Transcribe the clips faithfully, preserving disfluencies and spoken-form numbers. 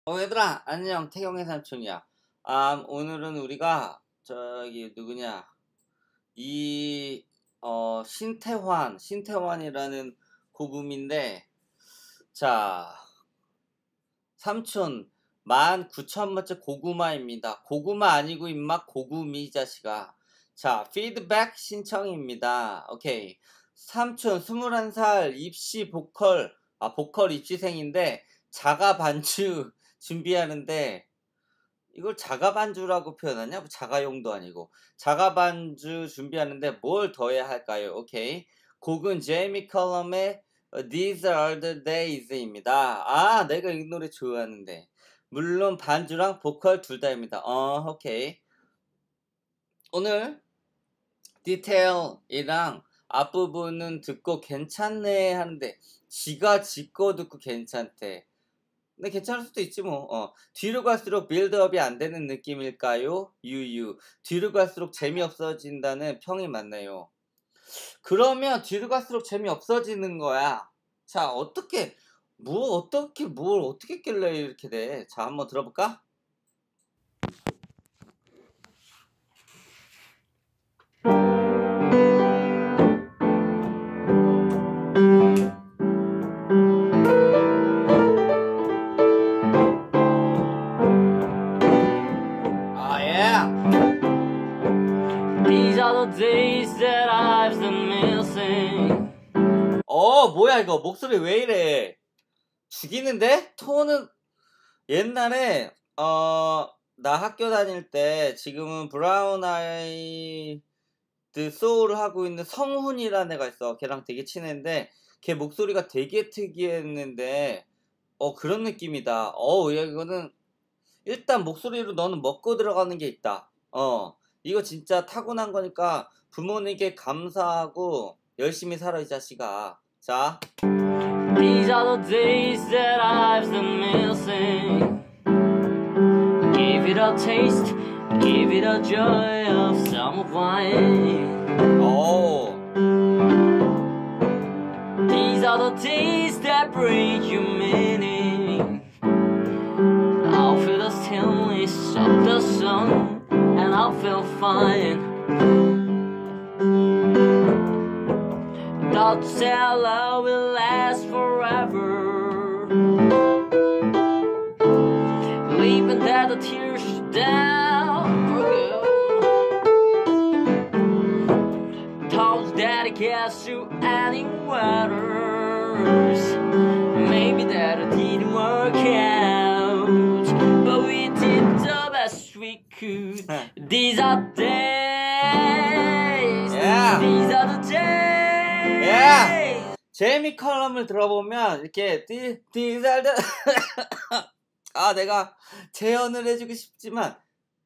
어 얘들아 안녕, 태경의 삼촌이야. 아 오늘은 우리가 저기 누구냐 이 어 신태환 신태환이라는 고금인데, 자 삼촌 만 구천 번째 고구마입니다. 고구마 아니고 임마 고구미 이 자식아. 자 피드백 신청입니다. 오케이. 삼촌 스물한 살 입시 보컬 아 보컬 입시생인데 자가 반주 준비하는데, 이걸 자가 반주라고 표현하냐? 뭐 자가용도 아니고. 자가 반주 준비하는데 뭘 더해야 할까요? 오케이. 곡은 제이미 컬럼의 These Are The Days입니다. 아, 내가 이 노래 좋아하는데. 물론 반주랑 보컬 둘 다입니다. 어, 오케이. 오늘 디테일이랑 앞부분은 듣고 괜찮네 하는데, 지가 지거 듣고 괜찮대. 근데 괜찮을 수도 있지 뭐. 어. 뒤로 갈수록 빌드업이 안 되는 느낌일까요? 유유. 뒤로 갈수록 재미없어진다는 평이 많네요. 그러면 뒤로 갈수록 재미없어지는 거야. 자, 어떻게 뭐 어떻게 뭘 어떻게 했길래 이렇게 돼? 자, 한번 들어볼까? 아, 예. These are the days that I've been missing. 어, 뭐야 이거 목소리 왜 이래? 죽이는데? 톤은 옛날에 어 나 학교 다닐 때, 지금은 브라운 아이드 소울을 하고 있는 성훈이라는 애가 있어. 걔랑 되게 친했는데 걔 목소리가 되게 특이했는데, 어 그런 느낌이다. 어 야, 이거는 일단 목소리로 너는 먹고 들어가는 게 있다. 어 이거 진짜 타고난 거니까 부모님께 감사하고 열심히 살아 이 자식아. 자, These are the days that I've been missing. Give it a taste, give it a joy of summer wine. 오, These are the days that bring you meaning. I'll feel the stillness of the sun, and I'll feel fine. Thoughts that love will last forever. Leaving that the tears down. Thoughts that it gets you any waters. Maybe that it didn't work out, but we did the best we could. These are days. Yeah. These are the days. 예. 제이미 컬럼을 들어보면 이렇게 디 디잘드 아 내가 재현을 해주고 싶지만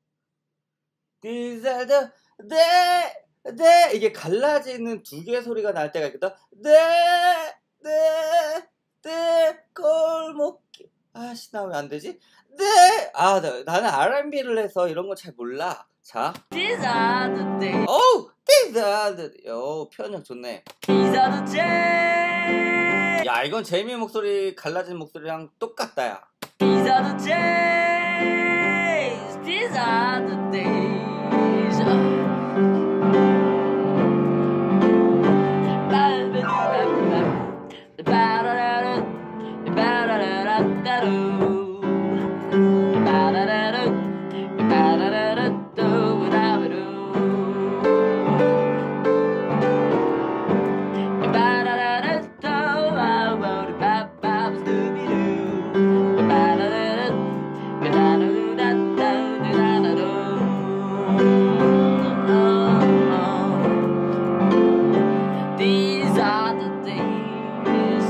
디잘드 네네 이게 갈라지는 두 개의 소리가 날 때가 있거든. 네네네 골목 아씨 나 왜 안 되지? 네. 아 나, 나는 알앤비를 해서 이런 거 잘 몰라. 자, These are the days. 어우 디잘드 요 표현력 좋네. These are the days. 야 이건 제이미 목소리 갈라진 목소리랑 똑같다 야. These are the days. These are the days. These are the days.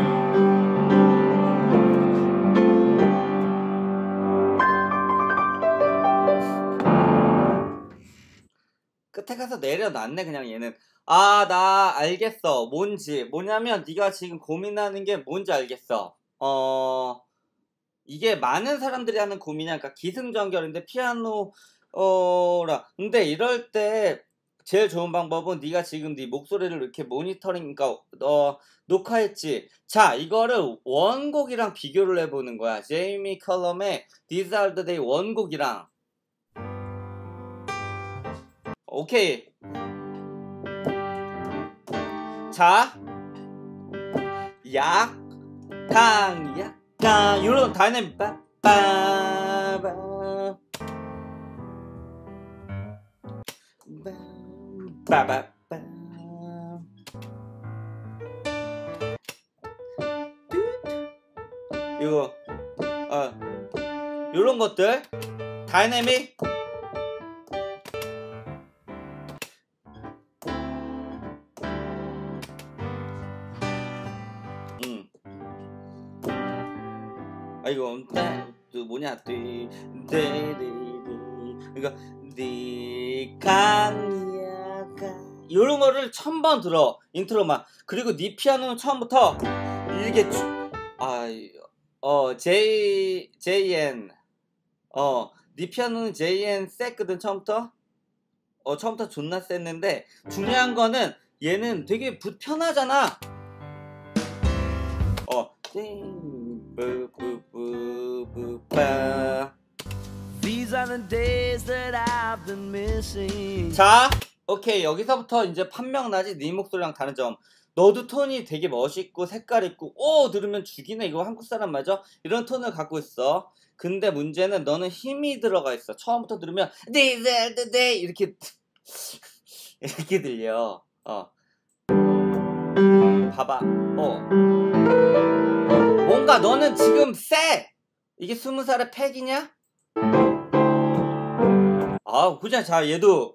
끝에 가서 내려놨네 그냥 얘는. 아 나 알겠어. 뭔지 뭐냐면 네가 지금 고민하는 게 뭔지 알겠어. 어 이게 많은 사람들이 하는 고민이야. 그러니까 기승전결인데 피아노 어라 근데 이럴 때 제일 좋은 방법은 네가 지금 네 목소리를 이렇게 모니터링, 그러니까 어, 녹화했지. 자, 이거를 원곡이랑 비교를 해보는 거야. 제이미 컬럼의 These Are The Day 원곡이랑. 오케이. 자, 약강 약강 요런 다이내믹 빠빠바 빠바빠 이거 어 요런 것들 다이내믹 음 아 이거 또 뭐냐 띠데리리 이거 네 강야가 요런 거를 천 번 들어 인트로만. 그리고 네 피아노는 처음부터 이렇게 아어 J JN 어 네 피아노는 제이엔 셌거든 처음부터. 어 처음부터 존나 셌는데 중요한 거는 얘는 되게 불편하잖아. 어 뿌뿌뿌뿌빠 These are the days that I've been missing. 자, 오케이. 여기서부터 이제 판명 나지. 네 목소리랑 다른 점. 너도 톤이 되게 멋있고 색깔 있고 오 들으면 죽이네. 이거 한국 사람 맞아? 이런 톤을 갖고 있어. 근데 문제는 너는 힘이 들어가 있어. 처음부터 들으면 These are the day 이렇게 이렇게 들려. 어. 봐봐. 어. 뭔가 너는 지금 쎄. 이게 스무 살의 팩이냐? 아, 그냥 자 얘도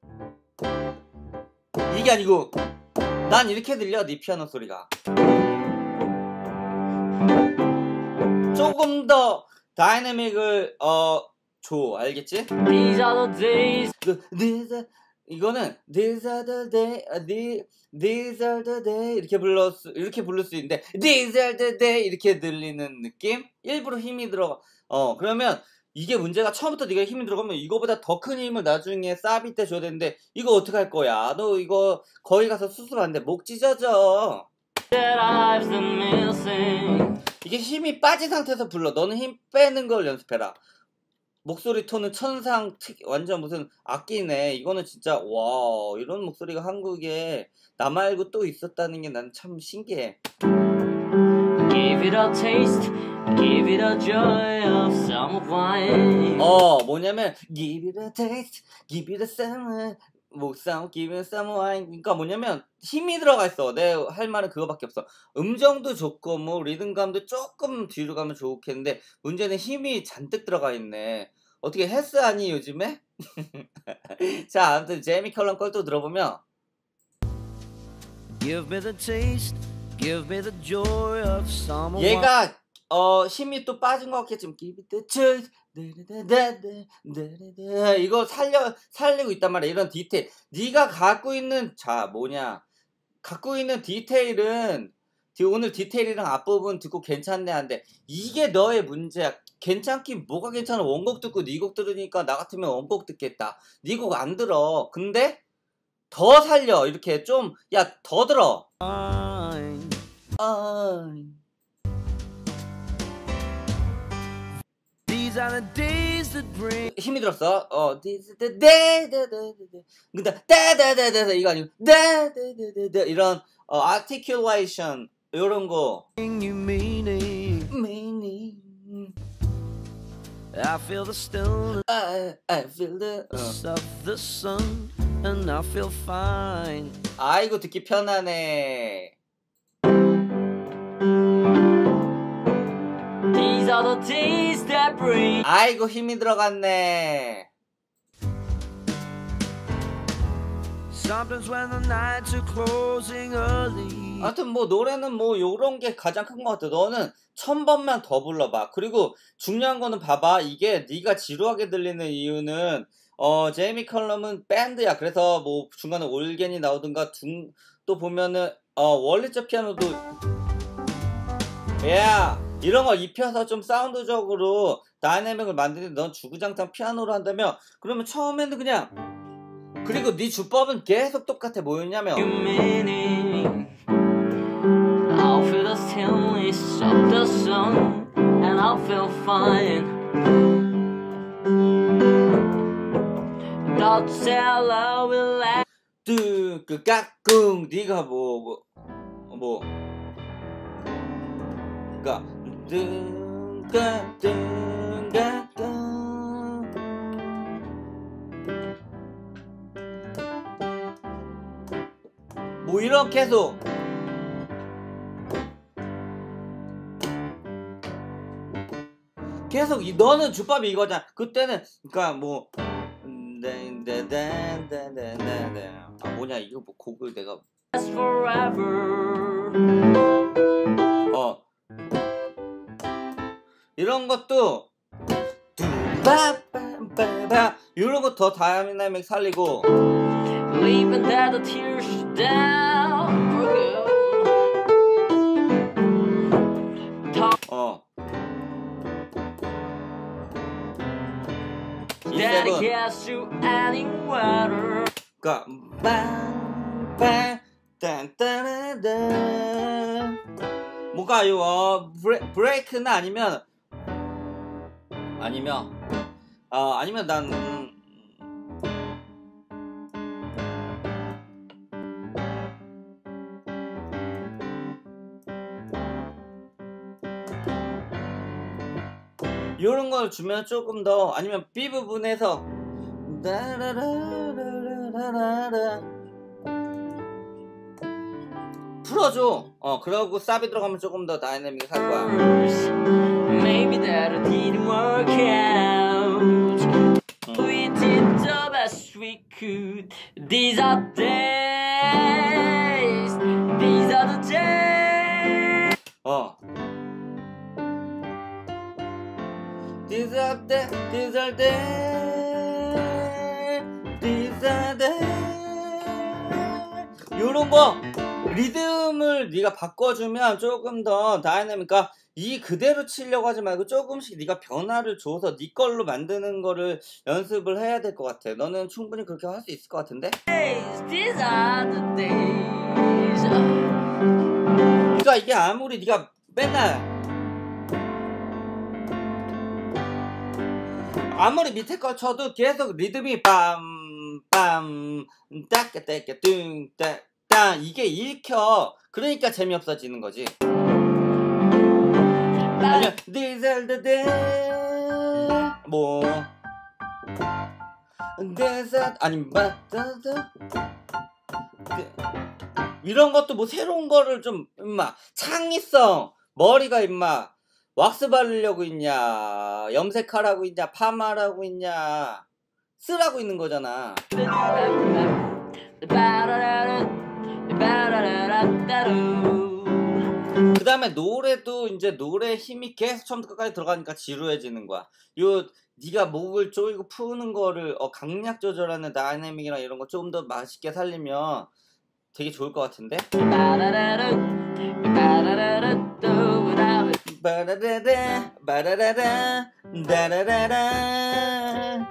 이게 아니고 난 이렇게 들려. 네 피아노 소리가 조금 더 다이내믹을 어 줘. 알겠지? These are the days. 그 these are, 이거는 these are the day, uh, the, these are the day 이렇게 불러 이렇게 부를 수 있는데 these are the day 이렇게 들리는 느낌? 일부러 힘이 들어가. 어 그러면 이게 문제가 처음부터 네가 힘이 들어가면 이거보다 더 큰 힘을 나중에 사비 때 줘야 되는데 이거 어떻게 할 거야? 너 이거 거기 가서 수술 안 돼. 목 찢어져. That I've been missing. 이게 힘이 빠진 상태에서 불러. 너는 힘 빼는 걸 연습해라. 목소리 톤은 천상 특 완전 무슨 악기네. 이거는 진짜 와 이런 목소리가 한국에 나 말고 또 있었다는 게 난 참 신기해. Give it a taste. Give it a joy of summer wine. 어 뭐냐면 give it a taste, give it a summer, 뭐 some, give it a summer wine. 그러니까 뭐냐면 힘이 들어가 있어. 내 할 말은 그거밖에 없어. 음정도 좋고 뭐 리듬감도 조금 뒤로 가면 좋겠는데 문제는 힘이 잔뜩 들어가 있네. 어떻게 헬스 하니 요즘에? 자 아무튼 제이미 컬럼 걸 또 들어보면 Give me the taste. Give me the joy of summer wine. 얘가 어 힘이 또 빠진 것 같겠지만 give it the choice 이거 살려 살리고 있단 말이야. 이런 디테일 네가 갖고 있는 자 뭐냐 갖고 있는 디테일은 오늘 디테일이랑 앞부분 듣고 괜찮네 한데 이게 너의 문제야. 괜찮긴 뭐가 괜찮아. 원곡 듣고 네 곡 들으니까 나 같으면 원곡 듣겠다. 네 곡 안 들어. 근데 더 살려. 이렇게 좀 야 더 들어. Wine. 아 These are the days that bring. 힘이 들었어. 어, 데데데데데. 근데 데데데데 이거 아니고 데데데데 이런 어, articulation 이런 거. You meaning. meaning. I feel the stillness I, I feel the. 어. of the sun, and I feel fine. 아이고 듣기 편하네. These are the days that bring. 아이고 힘이 들어갔네. Sometimes when the nights are closing early. 하여튼 뭐 노래는 뭐 요런 게 가장 큰 것 같아. 너는 천 번만 더 불러봐. 그리고 중요한 거는 봐봐. 이게 네가 지루하게 들리는 이유는 어 제이미 컬럼은 밴드야. 그래서 뭐 중간에 올겐이 나오든가 중 또 보면은 어 원리적 피아노도 야 이런 거 입혀서 좀 사운드적으로 다이내믹을 만드는데 넌 주구장창 피아노로 한다면 그러면 처음에는 그냥 그리고 네 주법은 계속 똑같아. 뭐였냐면 I'll feel the stillness of the sun and I'll feel fine. Don't tell I will let 뚜그깍꿍 네가 뭐 뭐 뭐 그니까 뜬가뜬가꿍 뭐 이렇게 해서 계속 이 너는 주법이 이거잖아. 그때는 그니까 뭐 네네네네네네 아 뭐냐 이거 뭐 곡을 내가 어 이런 것도 뚜바바바바 이런 거 더 다이나믹 살리고 leaving that the tears down for good. 어 Dedicates to adding water. 그니까 빵빵 딴따라다 뭐가 이거 브레, 브레이크는 아니면 아니면 아 아니면 난 음, 요런 걸 주면 조금 더 아니면 B 부분에서 풀어줘. 어 그러고 사비 들어가면 조금 더 다이내믹이 살 거야. Maybe that didn't work out. We did the best we could. These are days. These are the days. 어. These are the, these are the, these are the. 요런 거 리듬을 네가 바꿔주면 조금 더 다이내믹가 이 그대로 치려고 하지 말고 조금씩 네가 변화를 줘서 네 걸로 만드는 거를 연습을 해야 될 것 같아. 너는 충분히 그렇게 할 수 있을 것 같은데? These are the days. 그러니까 이게 아무리 네가 맨날 아무리 밑에 거 쳐도 계속 리듬이 빰빰 따까따까 뚱따따 이게 읽혀. 그러니까 재미없어지는 거지. 아니면 These are the days 뭐 These are 아니면 이런 것도 뭐 새로운 거를 좀 임마 창의성 머리가 임마 왁스 바르려고 있냐 염색하라고 있냐 파마라고 있냐 쓰라고 있는 거잖아. 그 다음에 노래도 이제 노래 힘이 계속 처음부터 끝까지 들어가니까 지루해지는 거야. 요 네가 목을 조이고 푸는 거를 어, 강약 조절하는 다이내믹이랑 이런 거 좀 더 맛있게 살리면 되게 좋을 것 같은데. 바라라라 바라라라 다라라라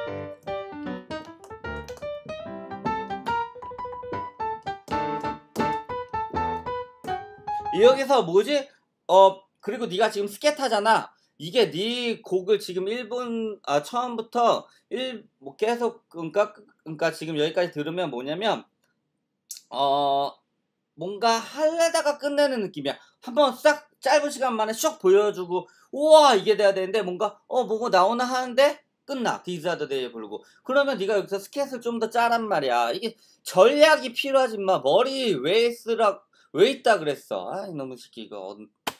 여기서 뭐지? 어 그리고 네가 지금 스케타잖아. 이게 네 곡을 지금 일 분 아 처음부터 일 뭐 계속 그러니까 그러니까 지금 여기까지 들으면 뭐냐면 어 뭔가 할래다가 끝내는 느낌이야. 한번 싹 짧은 시간 만에 슉 보여주고 우와 이게 돼야 되는데 뭔가 어 뭐가 나오나 하는데 끝나. 디자드 데이 부르고 그러면 네가 여기서 스케트를 좀 더 짜란 말이야. 이게 전략이 필요하지 마. 머리 왜 쓰라 왜 있다 그랬어. 아이 너무 시키 이거.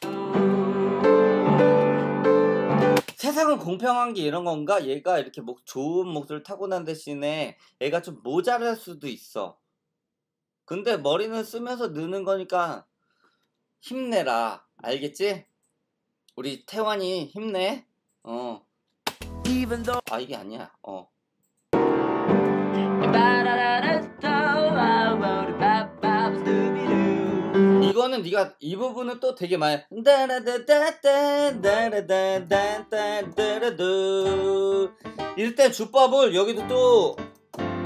세상은 공평한 게 이런 건가? 얘가 이렇게 목 좋은 목소리를 타고난 대신에 얘가 좀 모자랄 수도 있어. 근데 머리는 쓰면서 느는 거니까 힘내라. 알겠지? 우리 태환이 힘내. 어. 아 이게 아니야. 어. 이거는 네가 이 부분은 또 되게 많이 다라다다다다라다다다다라두 이럴 때 주법을 여기도 또